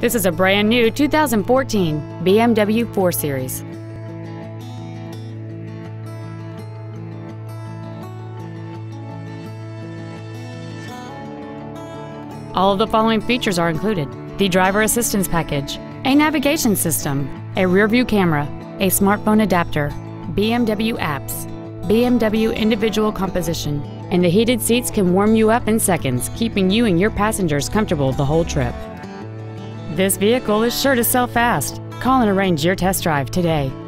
This is a brand new 2014 BMW 4 Series. All of the following features are included: the driver assistance package, a navigation system, a rear-view camera, a smartphone adapter, BMW apps, BMW individual composition, and the heated seats can warm you up in seconds, keeping you and your passengers comfortable the whole trip. This vehicle is sure to sell fast. Call and arrange your test drive today.